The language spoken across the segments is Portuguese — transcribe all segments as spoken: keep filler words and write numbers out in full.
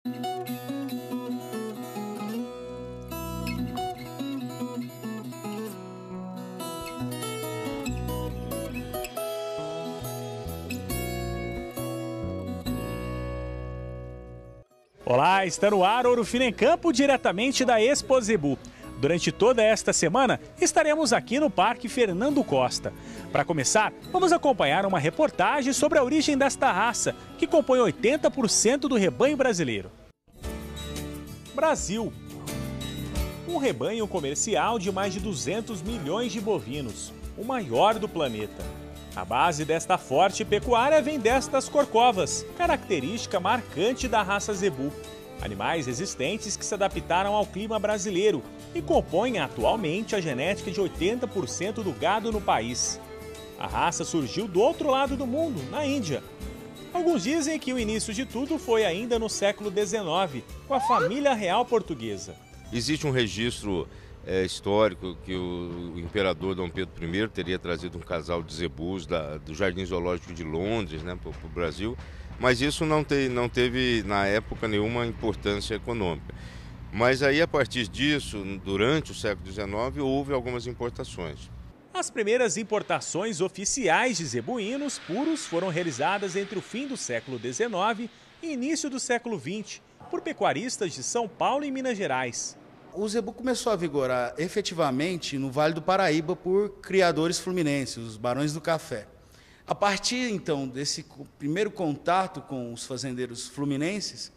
Olá, está no ar Ouro Fino em Campo, diretamente da Expo Zebu. Durante toda esta semana, estaremos aqui no Parque Fernando Costa. Para começar, vamos acompanhar uma reportagem sobre a origem desta raça, que compõe oitenta por cento do rebanho brasileiro. Brasil. Um rebanho comercial de mais de duzentos milhões de bovinos, o maior do planeta. A base desta forte pecuária vem destas corcovas, característica marcante da raça Zebu. Animais resistentes que se adaptaram ao clima brasileiro e compõem atualmente a genética de oitenta por cento do gado no país. A raça surgiu do outro lado do mundo, na Índia. Alguns dizem que o início de tudo foi ainda no século dezenove, com a família real portuguesa. Existe um registro É histórico que o, o imperador Dom Pedro I teria trazido um casal de zebus da, do Jardim Zoológico de Londres, né, para o Brasil, mas isso não, te, não teve, na época, nenhuma importância econômica. Mas aí, a partir disso, durante o século dezenove, houve algumas importações. As primeiras importações oficiais de zebuínos puros foram realizadas entre o fim do século dezenove e início do século vinte, por pecuaristas de São Paulo e Minas Gerais. O zebu começou a vigorar efetivamente no Vale do Paraíba por criadores fluminenses, os Barões do Café. A partir, então, desse primeiro contato com os fazendeiros fluminenses,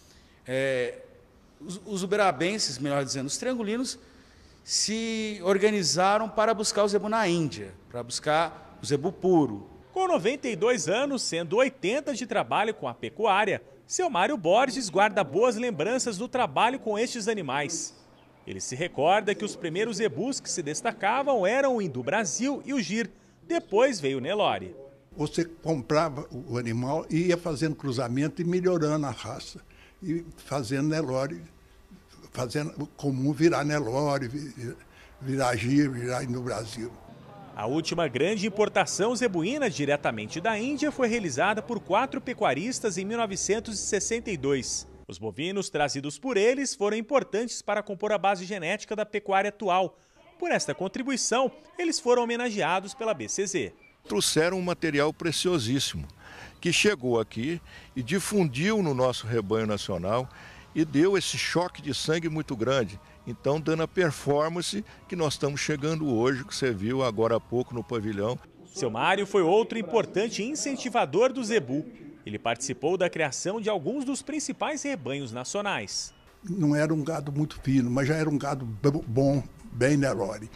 é, os, os uberabenses, melhor dizendo, os triangulinos, se organizaram para buscar o zebu na Índia, para buscar o zebu puro. Com noventa e dois anos, sendo oitenta de trabalho com a pecuária, seu Mário Borges guarda boas lembranças do trabalho com estes animais. Ele se recorda que os primeiros zebus que se destacavam eram o Hindu Brasil e o Gir. Depois veio o Nelore. Você comprava o animal e ia fazendo cruzamento e melhorando a raça. E fazendo Nelore, fazendo comum virar Nelore, virar Gir, virar Hindu Brasil. A última grande importação zebuína diretamente da Índia foi realizada por quatro pecuaristas em mil novecentos e sessenta e dois. Os bovinos trazidos por eles foram importantes para compor a base genética da pecuária atual. Por esta contribuição, eles foram homenageados pela B C Z. Trouxeram um material preciosíssimo, que chegou aqui e difundiu no nosso rebanho nacional e deu esse choque de sangue muito grande. Então, dando a performance que nós estamos chegando hoje, que você viu agora há pouco no pavilhão. Seu Mário foi outro importante incentivador do zebu. Ele participou da criação de alguns dos principais rebanhos nacionais. Não era um gado muito fino, mas já era um gado bom, bem Nelore.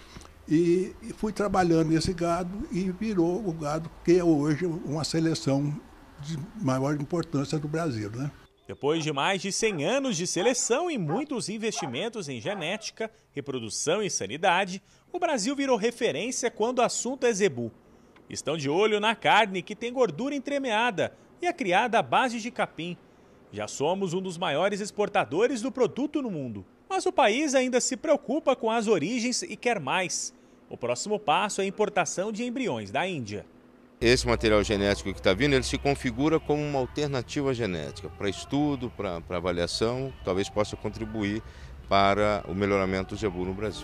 E fui trabalhando nesse gado e virou o gado que é hoje uma seleção de maior importância do Brasil, né? Depois de mais de cem anos de seleção e muitos investimentos em genética, reprodução e sanidade, o Brasil virou referência quando o assunto é zebu. Estão de olho na carne que tem gordura entremeada e é criada à base de capim. Já somos um dos maiores exportadores do produto no mundo. Mas o país ainda se preocupa com as origens e quer mais. O próximo passo é a importação de embriões da Índia. Esse material genético que está vindo, ele se configura como uma alternativa genética para estudo, para, para avaliação, talvez possa contribuir para o melhoramento do zebu no Brasil.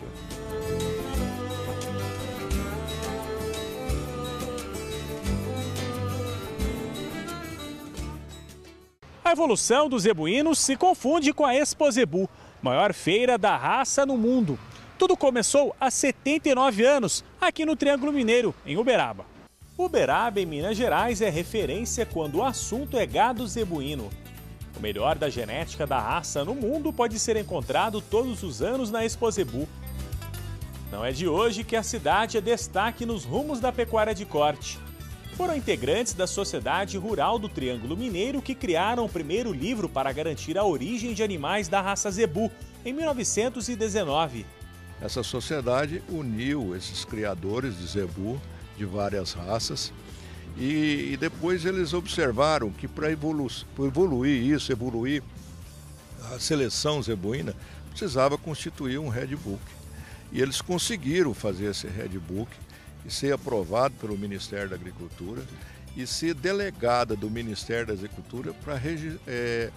A evolução dos zebuínos se confunde com a Expo Zebu, maior feira da raça no mundo. Tudo começou há setenta e nove anos, aqui no Triângulo Mineiro, em Uberaba. Uberaba, em Minas Gerais, é referência quando o assunto é gado zebuíno. O melhor da genética da raça no mundo pode ser encontrado todos os anos na Expo Zebu. Não é de hoje que a cidade é destaque nos rumos da pecuária de corte. Foram integrantes da Sociedade Rural do Triângulo Mineiro que criaram o primeiro livro para garantir a origem de animais da raça zebu, em mil novecentos e dezenove. Essa sociedade uniu esses criadores de zebu de várias raças e, e depois eles observaram que para evolu evoluir isso, evoluir a seleção zebuína, precisava constituir um Red Book. E eles conseguiram fazer esse Red Book e ser aprovado pelo Ministério da Agricultura e ser delegada do Ministério da Agricultura para é,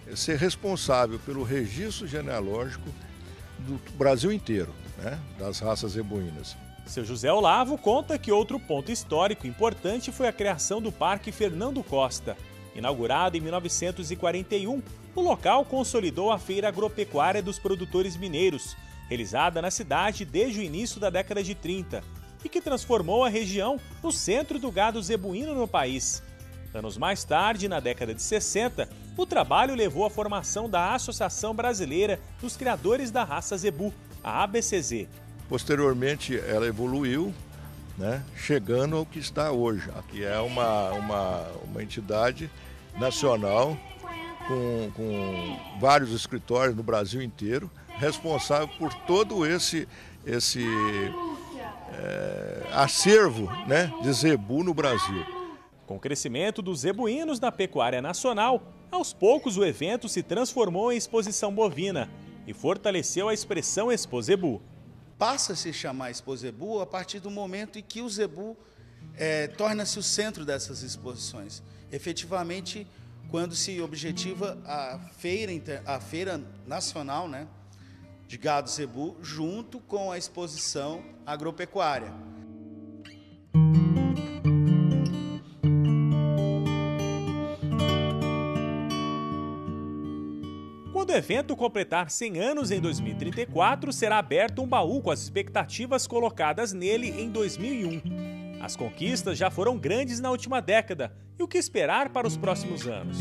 ser responsável pelo registro genealógico do Brasil inteiro, né, das raças zebuínas. Seu José Olavo conta que outro ponto histórico importante foi a criação do Parque Fernando Costa. Inaugurado em mil novecentos e quarenta e um, o local consolidou a Feira Agropecuária dos Produtores Mineiros, realizada na cidade desde o início da década de trinta, e que transformou a região no centro do gado zebuíno no país. Anos mais tarde, na década de sessenta, o trabalho levou à formação da Associação Brasileira dos Criadores da Raça Zebu, a A B C Z. Posteriormente, ela evoluiu, né, chegando ao que está hoje, que é uma, uma, uma entidade nacional com, com vários escritórios no Brasil inteiro, responsável por todo esse, esse é, acervo, né, de zebu no Brasil. Com o crescimento dos zebuínos na pecuária nacional, aos poucos o evento se transformou em exposição bovina e fortaleceu a expressão Expo Zebu. Passa a se chamar Expo Zebu a partir do momento em que o zebu é, torna-se o centro dessas exposições. Efetivamente, quando se objetiva a feira, a feira nacional, né, de gado zebu junto com a exposição agropecuária. Quando o evento completar cem anos em dois mil e trinta e quatro, será aberto um baú com as expectativas colocadas nele em dois mil e um. As conquistas já foram grandes na última década, e o que esperar para os próximos anos?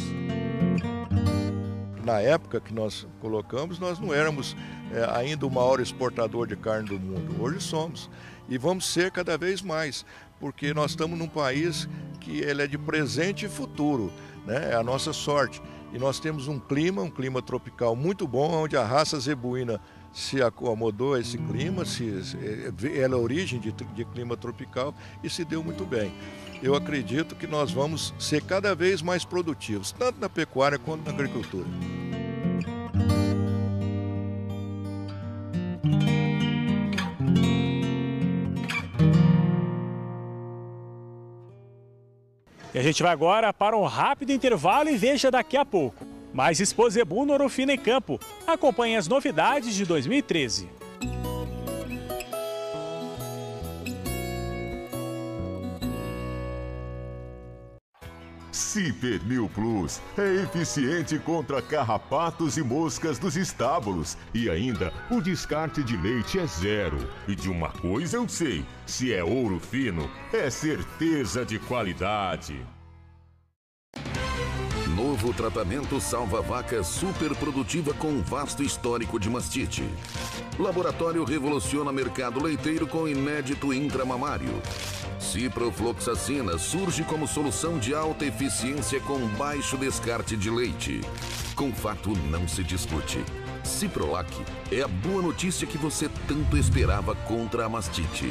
Na época que nós colocamos, nós não éramos é, ainda o maior exportador de carne do mundo. Hoje somos. E vamos ser cada vez mais, porque nós estamos num país que ele é de presente e futuro, né? É a nossa sorte. E nós temos um clima, um clima tropical muito bom, onde a raça zebuína se acomodou a esse clima, se, ela é origem de, de clima tropical e se deu muito bem. Eu acredito que nós vamos ser cada vez mais produtivos, tanto na pecuária quanto na agricultura. E a gente vai agora para um rápido intervalo e veja daqui a pouco. Mais Expo Zebu no Orofino em Campo. Acompanhe as novidades de dois mil e treze. Cipernil Plus é eficiente contra carrapatos e moscas dos estábulos. E ainda, o descarte de leite é zero. E de uma coisa eu sei, se é ouro fino, é certeza de qualidade. Novo tratamento salva-vaca super produtiva com vasto histórico de mastite. Laboratório revoluciona mercado leiteiro com inédito intramamário. Ciprofloxacina surge como solução de alta eficiência com baixo descarte de leite. Com fato não se discute. Ciprolac é a boa notícia que você tanto esperava contra a mastite.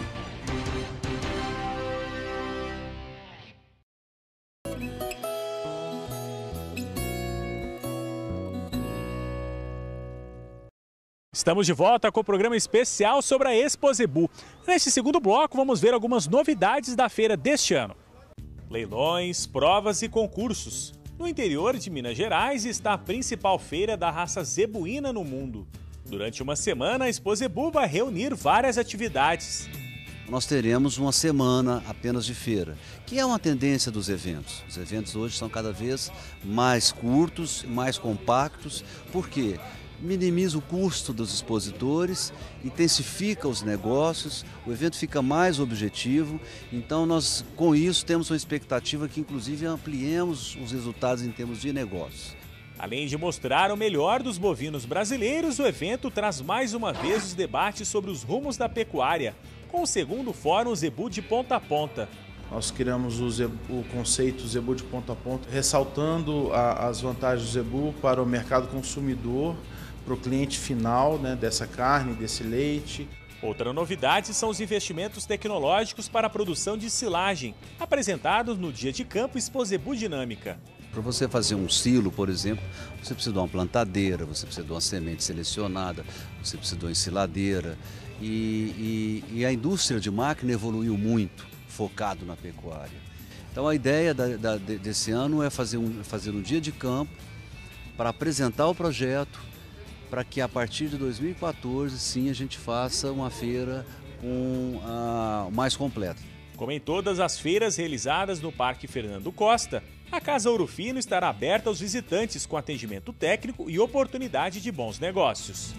Estamos de volta com o programa especial sobre a Expo Zebu. Neste segundo bloco, vamos ver algumas novidades da feira deste ano. Leilões, provas e concursos. No interior de Minas Gerais está a principal feira da raça zebuína no mundo. Durante uma semana, a Expo Zebu vai reunir várias atividades. Nós teremos uma semana apenas de feira, que é uma tendência dos eventos. Os eventos hoje são cada vez mais curtos, mais compactos. Por quê? Minimiza o custo dos expositores, intensifica os negócios, o evento fica mais objetivo. Então nós, com isso, temos uma expectativa que inclusive ampliemos os resultados em termos de negócios. Além de mostrar o melhor dos bovinos brasileiros, o evento traz mais uma vez os debates sobre os rumos da pecuária, com o segundo Fórum Zebu de Ponta a Ponta. Nós criamos o, zebu, o conceito Zebu de Ponta a Ponta, ressaltando a, as vantagens do zebu para o mercado consumidor, para o cliente final, né, dessa carne, desse leite. Outra novidade são os investimentos tecnológicos para a produção de silagem, apresentados no Dia de Campo Expo Zebu Dinâmica. Para você fazer um silo, por exemplo, você precisa de uma plantadeira, você precisa de uma semente selecionada, você precisa de uma ensiladeira. E, e, e a indústria de máquina evoluiu muito, focado na pecuária. Então a ideia da, da, desse ano é fazer um, fazer um dia de campo para apresentar o projeto, para que a partir de dois mil e quatorze, sim, a gente faça uma feira com, uh, mais completa. Como em todas as feiras realizadas no Parque Fernando Costa, a Casa Ouro Fino estará aberta aos visitantes com atendimento técnico e oportunidade de bons negócios.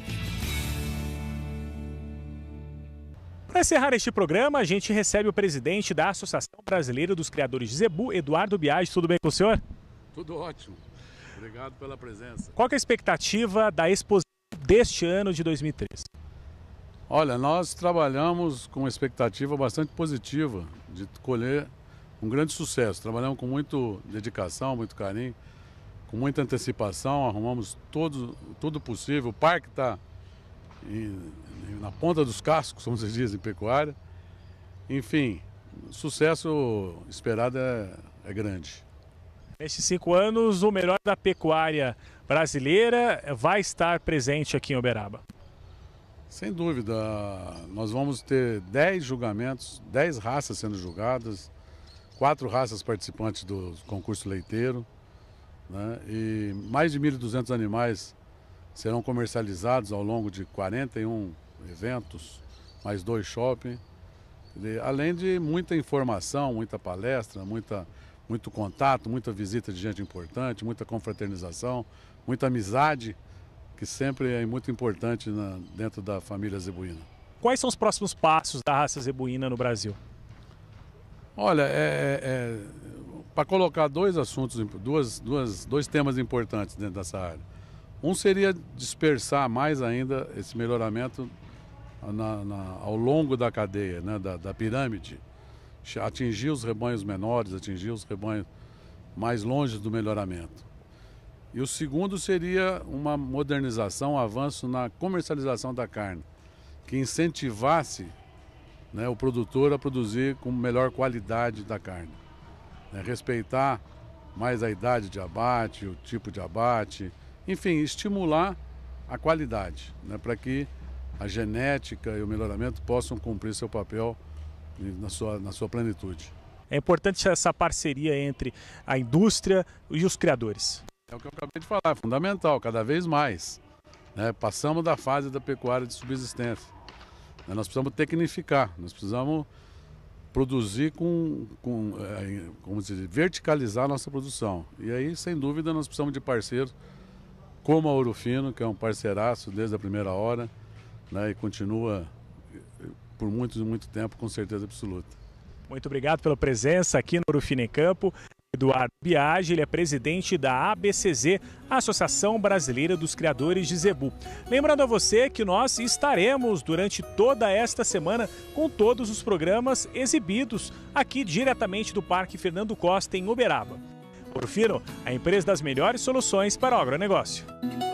Para encerrar este programa, a gente recebe o presidente da Associação Brasileira dos Criadores de Zebu, Eduardo Biagi. Tudo bem com o senhor? Tudo ótimo. Obrigado pela presença. Qual que é a expectativa da exposição deste ano de dois mil e treze? Olha, nós trabalhamos com uma expectativa bastante positiva de colher um grande sucesso. Trabalhamos com muita dedicação, muito carinho, com muita antecipação, arrumamos todo, tudo possível. O parque está na ponta dos cascos, como se diz em pecuária. Enfim, o sucesso esperado é, é grande. Nestes cinco anos, o melhor da pecuária brasileira vai estar presente aqui em Uberaba. Sem dúvida, nós vamos ter dez julgamentos, dez raças sendo julgadas, quatro raças participantes do concurso leiteiro, né? E mais de mil e duzentos animais serão comercializados ao longo de quarenta e um eventos, mais dois shopping, além de muita informação, muita palestra, muita, muito contato, muita visita de gente importante, muita confraternização, muita amizade, que sempre é muito importante na, dentro da família zebuína. Quais são os próximos passos da raça zebuína no Brasil? Olha, é, é, para colocar dois assuntos, duas, duas, dois temas importantes dentro dessa área. Um seria dispersar mais ainda esse melhoramento na, na, ao longo da cadeia, né, da, da pirâmide, atingir os rebanhos menores, atingir os rebanhos mais longe do melhoramento. E o segundo seria uma modernização, um avanço na comercialização da carne, que incentivasse, né, o produtor a produzir com melhor qualidade da carne. Né, respeitar mais a idade de abate, o tipo de abate, enfim, estimular a qualidade, né, para que a genética e o melhoramento possam cumprir seu papel na sua, na sua plenitude. É importante essa parceria entre a indústria e os criadores. É o que eu acabei de falar, é fundamental, cada vez mais. Né? Passamos da fase da pecuária de subsistência. Né? Nós precisamos tecnificar, nós precisamos produzir com, com é, como dizer, verticalizar a nossa produção. E aí, sem dúvida, nós precisamos de parceiros como a Ouro Fino, que é um parceiraço desde a primeira hora, né? E continua por muito, muito tempo, com certeza absoluta. Muito obrigado pela presença aqui no Ouro Fino em Campo. Eduardo Biagi, ele é presidente da A B C Z, Associação Brasileira dos Criadores de Zebu. Lembrando a você que nós estaremos durante toda esta semana com todos os programas exibidos aqui diretamente do Parque Fernando Costa, em Uberaba. Ouro Fino, a empresa das melhores soluções para o agronegócio.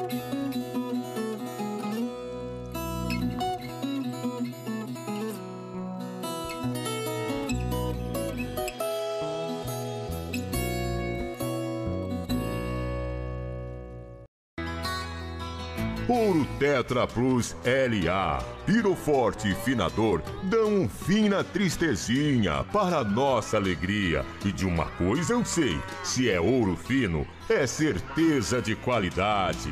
Ouro Tetra Plus L A, Piroforte e Finador dão um fim na tristezinha para nossa alegria. E de uma coisa eu sei, se é ouro fino, é certeza de qualidade.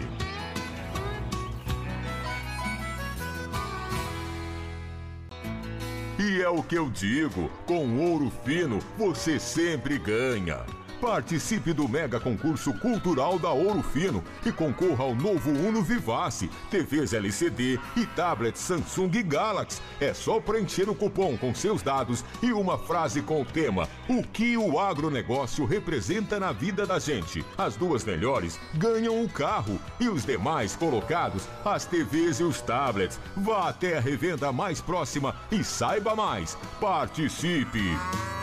E é o que eu digo, com ouro fino você sempre ganha. Participe do mega concurso cultural da Ouro Fino e concorra ao novo Uno Vivace, T Vs L C D e tablets Samsung Galaxy. É só preencher o cupom com seus dados e uma frase com o tema: o que o agronegócio representa na vida da gente. As duas melhores ganham o carro e os demais colocados, as T Vs e os tablets. Vá até a revenda mais próxima e saiba mais. Participe!